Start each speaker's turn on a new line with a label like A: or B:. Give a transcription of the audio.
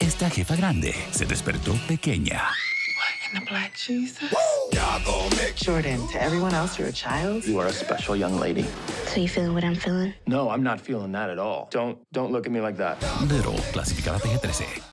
A: Esta jefa grande se despertó pequeña.
B: In the black Jesus. Jordan, to everyone else, you're a child.
C: You are a special young lady.
D: So you feeling what I'm feeling?
C: No, I'm not feeling that at all. Don't look at me like that.
A: Little, clasificada PG-13.